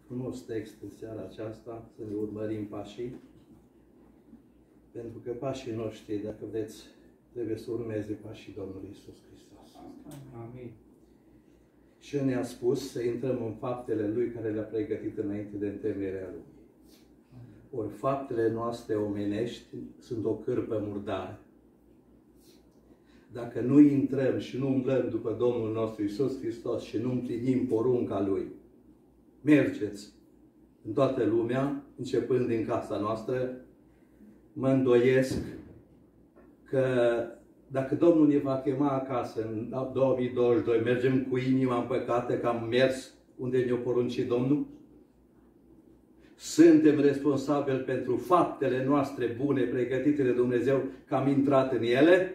frumos text în seara aceasta, să ne urmărim pașii, pentru că pașii noștri, dacă vreți, trebuie să urmeze pașii Domnului Iisus Hristos. Amin. Și ne-a spus să intrăm în faptele Lui care le-a pregătit înainte de întemeierea lumii. Ori faptele noastre omenești sunt o cârpă murdară. Dacă nu intrăm și nu umblăm după Domnul nostru Iisus Hristos și nu împlinim porunca Lui, mergeți în toată lumea, începând din casa noastră, mă îndoiesc că dacă Domnul ne va chema acasă în 2022, mergem cu inima împăcată că am mers unde ne-a poruncit Domnul? Suntem responsabili pentru faptele noastre bune, pregătite de Dumnezeu, că am intrat în ele?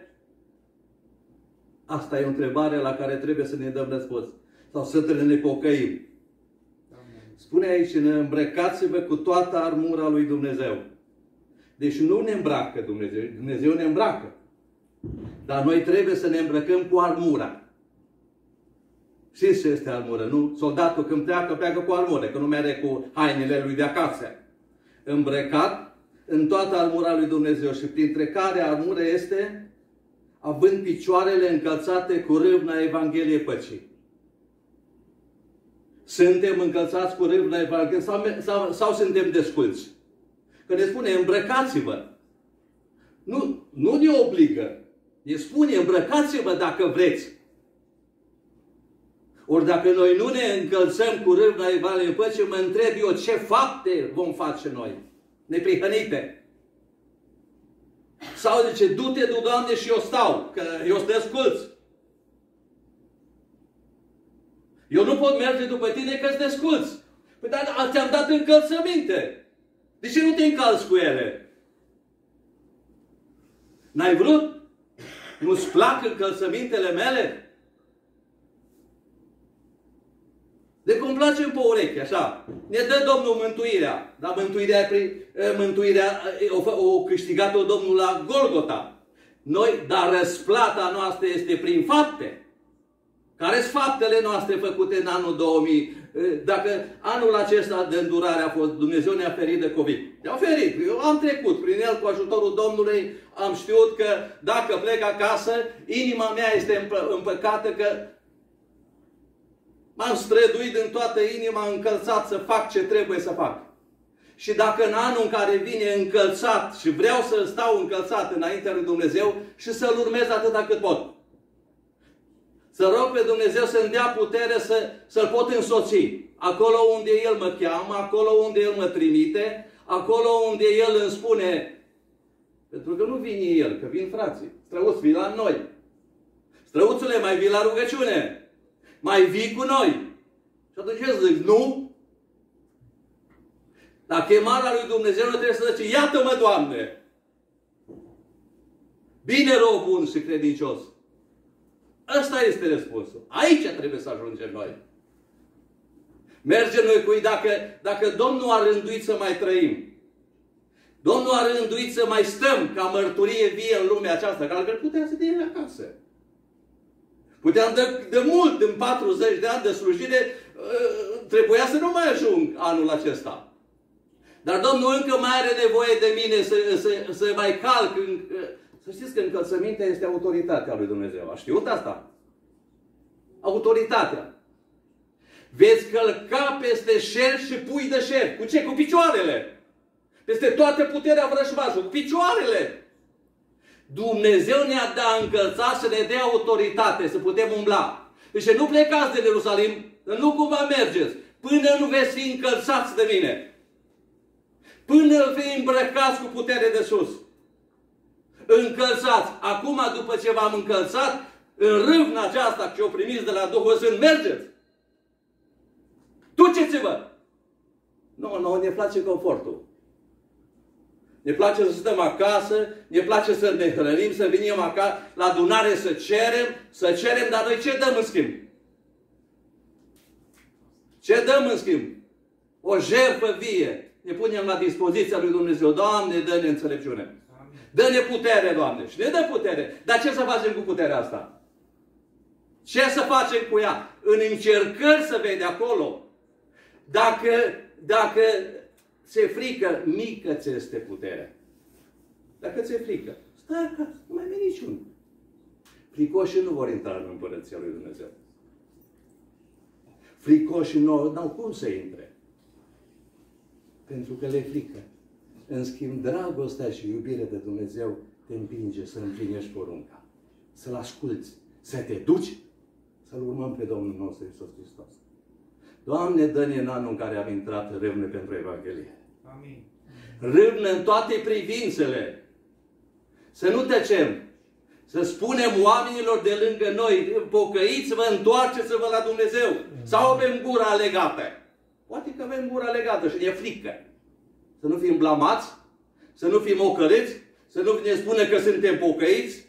Asta e o întrebare la care trebuie să ne dăm răspuns. Sau să ne pocăim. Spune aici, îmbrăcați-vă cu toată armura lui Dumnezeu. Deci nu ne îmbracă Dumnezeu, Dumnezeu ne îmbracă. Dar noi trebuie să ne îmbrăcăm cu armura. Știți ce este armură, nu? Soldatul când pleacă cu armură, că nu merge cu hainele lui de acasă. Îmbrăcat în toată armura lui Dumnezeu și printre care armură este având picioarele încălțate cu râvna Evangheliei Păcii. Suntem încălțați cu râvna Evangheliei sau suntem desculți? Că ne spune îmbrăcați-vă. Nu ne obligă. Ne spune îmbrăcați-vă dacă vreți. Ori dacă noi nu ne încălțăm cu râvna Evangheliei Păcii, mă întreb eu ce fapte vom face noi? Neprihănite. Sau zice, du-te, du, Doamne, și eu stau, că eu sunt desculț. Eu nu pot merge după tine că-ți desculț. Păi dar ți-am dat încălțăminte. De ce nu te încalți cu ele? N-ai vrut? Nu-ți plac încălțămintele mele? De cum placem pe ureche, așa. Ne dă Domnul mântuirea. Dar mântuirea o câștigat-o Domnul la Golgota. Dar răsplata noastră este prin fapte. Care sunt faptele noastre făcute în anul 2000? Dacă anul acesta de îndurare a fost, Dumnezeu ne-a ferit de COVID. Ne-a ferit. Eu am trecut prin el cu ajutorul Domnului. Am știut că dacă plec acasă, inima mea este împăcată, că m-am străduit din toată inima încălțat să fac ce trebuie să fac. Și dacă în anul în care vine încălțat și vreau să stau încălțat înaintea lui Dumnezeu și să-L urmez atâta cât pot. Să rog pe Dumnezeu să-mi dea putere să-L pot însoți. Acolo unde El mă cheamă, acolo unde El mă trimite, acolo unde El îmi spune, pentru că nu vine El, că vin frații. Străuți, vii la noi. Străuțule, mai vii la rugăciune. Mai vii cu noi. Și atunci ce zic? Nu? La chemarea lui Dumnezeu nu trebuie să zice, iată-mă, Doamne! Bine, rău, bun și credincios. Ăsta este răspunsul. Aici trebuie să ajungem noi. Mergem noi cu ei dacă Domnul a rânduit să mai trăim. Domnul a rânduit să mai stăm ca mărturie vie în lumea aceasta, că altfel puteam să te acasă. Puteam de mult, în 40 de ani de slujire, trebuia să nu mai ajung anul acesta. Dar Domnul încă mai are nevoie de mine să mai calc. Să știți că încălțămintea este autoritatea lui Dumnezeu. A știut asta? Autoritatea. Veți călca peste șer și pui de șer. Cu ce? Cu picioarele. Peste toată puterea vrăjmașului. Cu picioarele. Dumnezeu ne-a dat încălțat să ne dea autoritate, să putem umbla. Deci nu plecați de Ierusalim, nu cumva mergeți, până nu veți fi încălțați de mine. Până vei îmbrăcați cu putere de sus. Încălțați. Acum, după ce v-am încălțat, în râvna aceasta ce o primiți de la Duhul Sfânt, mergeți. Duceți-vă! Nu, ne place confortul. Ne place să stăm acasă, ne place să ne hrănim, să venim acasă, la adunare să cerem, dar noi ce dăm în schimb? Ce dăm în schimb? O jertfă vie. Ne punem la dispoziția lui Dumnezeu. Doamne, dă-ne înțelepciune. Dă-ne putere, Doamne. Și ne dă putere. Dar ce să facem cu puterea asta? Ce să facem cu ea? În încercări să vede acolo. Dacă dacă ți-e frică, mică ți este puterea. Dacă ți-e frică, stai acasă, nu mai veni niciunul. Fricoșii nu vor intra în Împărăția lui Dumnezeu. Fricoșii nu au cum să intre. Pentru că le frică. În schimb, dragostea și iubirea de Dumnezeu te împinge să împlinești porunca. Să-L asculți, să te duci, să-L urmăm pe Domnul nostru Iisus Hristos. Doamne, dă-ne în anul în care am intrat râvne pentru Evanghelie. Amin. Râvne în toate privințele. Să nu tăcem. Să spunem oamenilor de lângă noi, pocăiți-vă, întoarceți-vă la Dumnezeu. Sau avem gura legată. Poate că avem gura legată și ne frică. Să nu fim blamați, să nu fim ocărâți, să nu ne spună că suntem pocăiți.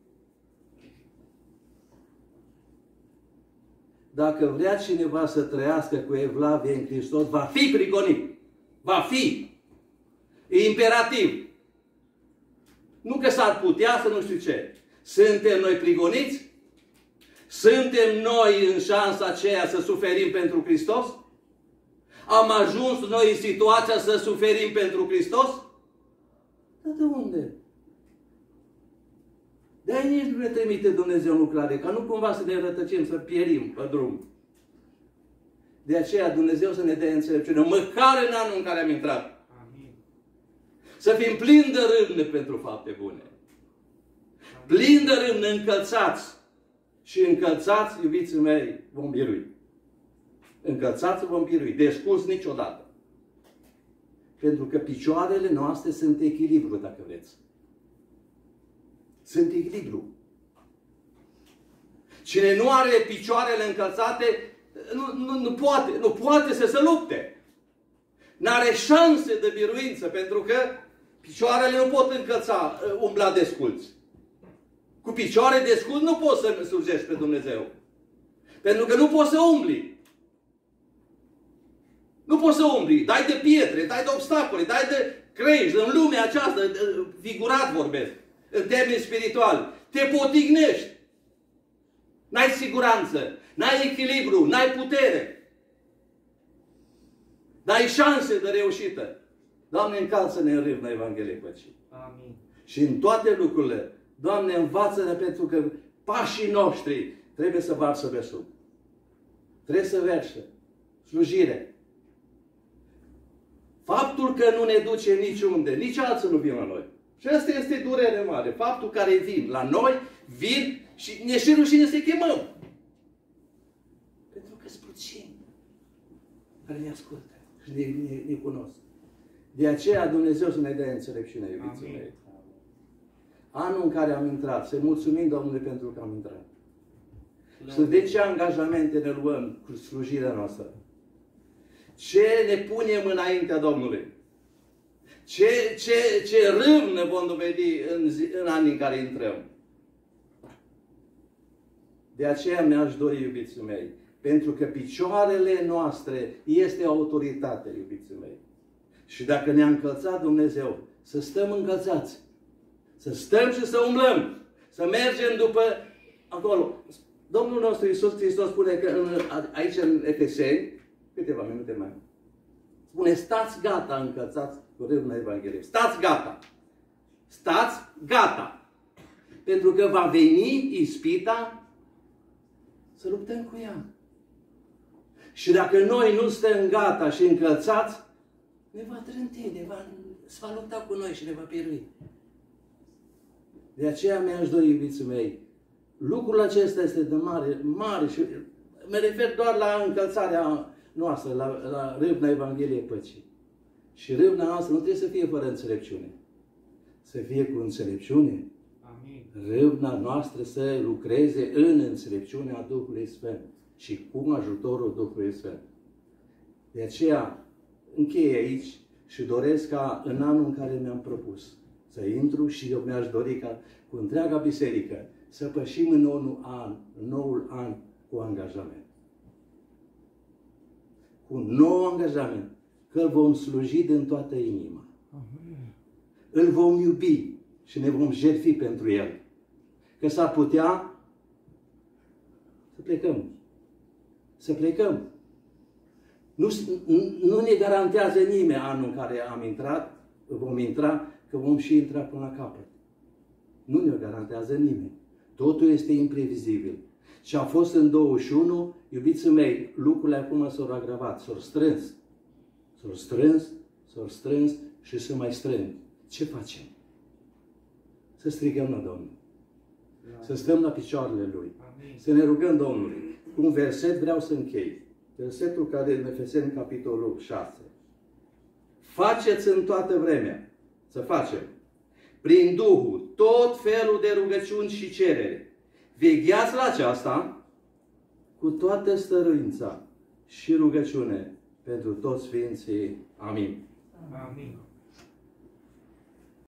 Dacă vrea cineva să trăiască cu evlavie în Hristos, va fi prigonit. Va fi. E imperativ. Nu că s-ar putea să nu știu ce. Suntem noi prigoniți? Suntem noi în șansa aceea să suferim pentru Hristos? Am ajuns noi în situația să suferim pentru Hristos? Dar de unde? De-aia nici nu ne trimite Dumnezeu în lucrare, ca nu cumva să ne rătăcim, să pierim pe drum. De aceea Dumnezeu să ne dea înțelepciune, măcar în anul în care am intrat. Amin. Să fim plini de râvne pentru fapte bune. Plini de râvne, încălțați. Și încălțați, iubiții mei, vom birui. Încălțați vom birui. Descurs niciodată. Pentru că picioarele noastre sunt echilibru, dacă vreți. Sunt echilibru. Cine nu are picioarele încălțate, nu poate să se lupte. N-are șanse de biruință, pentru că picioarele nu pot umbla desculți. Cu picioare desculți nu poți să slujești pe Dumnezeu. Pentru că nu poți să umbli. Nu poți să umbli. Dai de pietre, dai de obstacole, dai de crești în lumea aceasta, figurat vorbesc, în termeni spirituali. Te potignești. N-ai siguranță, n-ai echilibru, n-ai putere. N-ai șanse de reușită. Doamne, încalță-ne în râvna Evangheliei Păcii. Amin. Și în toate lucrurile, Doamne, învață-ne, pentru că pașii noștri trebuie să varsă pe sub. Trebuie să verse. Slujire. Faptul că nu ne duce niciunde, nici alții nu vin la noi. Și asta este durere mare. Faptul care vin la noi, vin și ne și rușine să-i chemăm. Pentru că sunt puțini care ne ascultă și ne cunosc. De aceea Dumnezeu să ne dea înțelepciune, iubiții mei. Anul în care am intrat, să mulțumim Domnului pentru că am intrat. Și de ce angajamente ne luăm cu slujirea noastră? Ce ne punem înaintea Domnului? Ce râvnă vom dovedi în anii în care intrăm? De aceea mi-aș dori, iubiții mei, pentru că picioarele noastre este autoritate, iubiții mei. Și dacă ne-a încălțat Dumnezeu, să stăm încălțați. Să stăm și să umblăm. Să mergem după acolo. Domnul nostru Iisus Hristos spune că aici în Efeseni, câteva minute mai, spune, stați gata încălțați cu râvna Evangheliei. Stați gata. Stați gata. Pentru că va veni ispita să luptăm cu ea. Și dacă noi nu stăm gata și încălțați, ne va trânti, se va lupta cu noi și ne va pirui. De aceea mi-aș dori, iubiții mei, lucrul acesta este de mare și mă refer doar la încălțarea noastră, la râvna Evangheliei Păcii. Și râvna noastră nu trebuie să fie fără înțelepciune. Să fie cu înțelepciune. Amin. Râvna noastră să lucreze în înțelepciunea Duhului Sfânt și cu ajutorul Duhului Sfânt. De aceea încheie aici și doresc ca în anul în care mi-am propus să intru și eu mi-aș dori ca cu întreaga biserică să pășim în noul an cu angajament. Cu un nou angajament. Că îl vom sluji din toată inima. Amin. Îl vom iubi și ne vom jertfi pentru el. Că s-ar putea să plecăm. Să plecăm. Nu ne garantează nimeni anul în care vom intra, că vom și intra până la capăt. Nu ne garantează nimeni. Totul este imprevizibil. Și a fost în 21, iubiții mei, lucrurile acum s-au agravat, s-au strâns. S-au strâns, s-au strâns și se mai strâng. Ce facem? Să strigăm la Domnul. Să stăm la picioarele Lui. Să ne rugăm Domnului. Cu un verset vreau să închei. Versetul care în Efeseni, capitolul 6. Faceți în toată vremea. Să facem. Prin Duhul, tot felul de rugăciuni și cereri. Vegheați la aceasta cu toată stăruința și rugăciune pentru toți Sfinții. Amin. Amin.